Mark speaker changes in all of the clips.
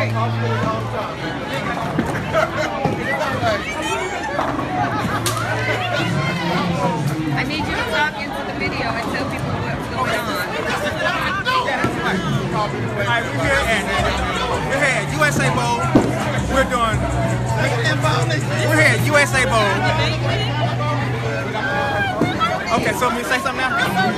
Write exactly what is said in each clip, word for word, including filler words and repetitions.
Speaker 1: right. I need you to talk into the video and tell people what's going on.
Speaker 2: Alright, we're here at, we're here at U S A Bowl. We're doing, we're here at U S A Bowl. Okay, so me say something now?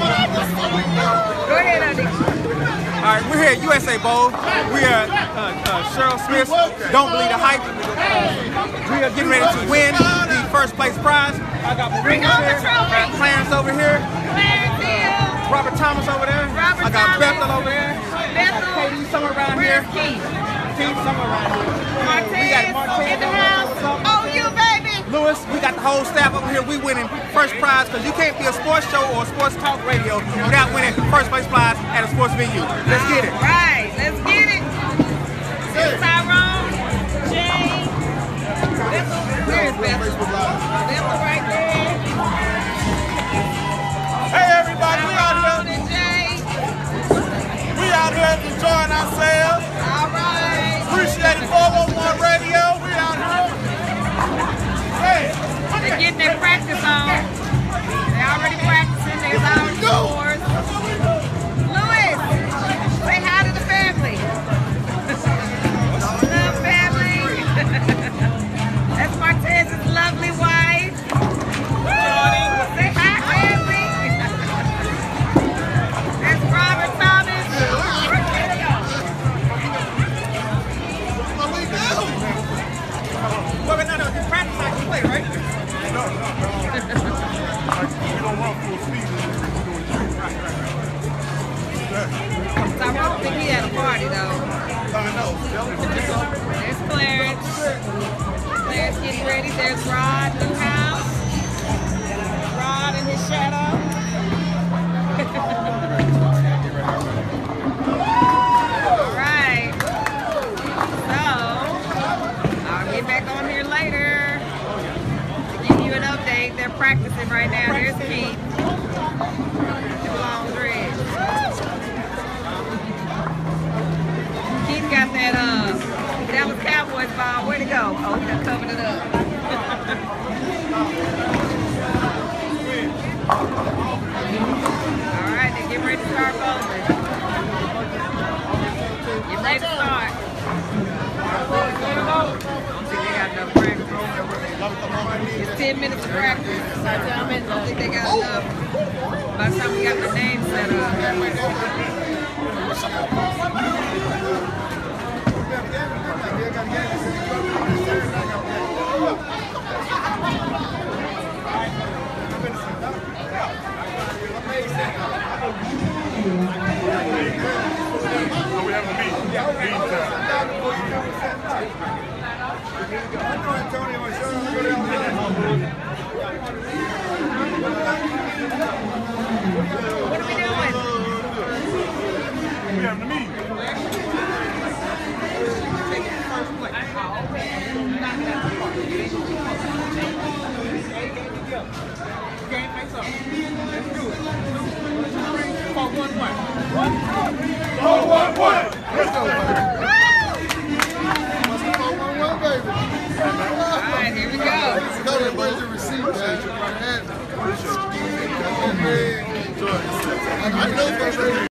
Speaker 1: Go ahead, Lundy.
Speaker 2: Alright, we're here at U S A Bowl. We are uh, uh, Cheryl Smith, Don't Believe the Hype. We are getting ready to win the first place prize. I got
Speaker 1: Bring on the trophy.
Speaker 2: I got Clarence over here.
Speaker 1: Clarence here.
Speaker 2: Robert Thomas over there.
Speaker 1: Robert
Speaker 2: I got
Speaker 1: Thomas.
Speaker 2: Bethel over there.
Speaker 1: Bethel.
Speaker 2: Katie somewhere around
Speaker 1: Where's
Speaker 2: here.
Speaker 1: Keith?
Speaker 2: Keith somewhere around here.
Speaker 1: Martez,
Speaker 2: We got Martez
Speaker 1: in the
Speaker 2: over there.
Speaker 1: house.
Speaker 2: What's up?
Speaker 1: Oh, you baby.
Speaker 2: Lewis, we got the whole staff over here. We winning first prize because you can't be a sports show or a sports talk radio without winning first place prize at a sports venue. Let's get it.
Speaker 1: All right, let's get it. Tyrone, Jay, Bethel. Where's Bethel? Bethel right there.
Speaker 3: Hey everybody, we out
Speaker 1: Tyrone
Speaker 3: here.
Speaker 1: and Jay.
Speaker 3: We out here enjoying ourselves.
Speaker 1: All right.
Speaker 3: Appreciate it. four one one Radio. We out here. Hey,
Speaker 1: They're getting their practice on. They're already practicing. There's our scores. Louis, say hi to the family. Love family. That's Martez's lovely wife. Say hi, family. That's Robert Thomas.
Speaker 3: what we do?
Speaker 2: Well, but no, no, just practice like you play, right?
Speaker 3: No, no, no. We don't run full speed.
Speaker 1: Tyrone think he had a party though.
Speaker 3: I know.
Speaker 1: There's Clarence. Clarence getting ready. There's Rod, Newhouse. Rod in his shadow. All right. So, I'll get back on here later to give you an update. They're practicing right now. There's Keith. The long dreads. Keith got that, uh, that was Cowboys ball. Where'd it go? Oh, he done covered it up. All right, they get ready to start bowling. Get ready to start. I don't think they got enough practice. It's ten minutes of practice. I don't think they got enough. By the time we got the name set up.
Speaker 3: We have a meet.
Speaker 1: What are we doing?
Speaker 3: We have a meet. four one one. Let's go, baby.
Speaker 1: All right, here we go.
Speaker 3: I know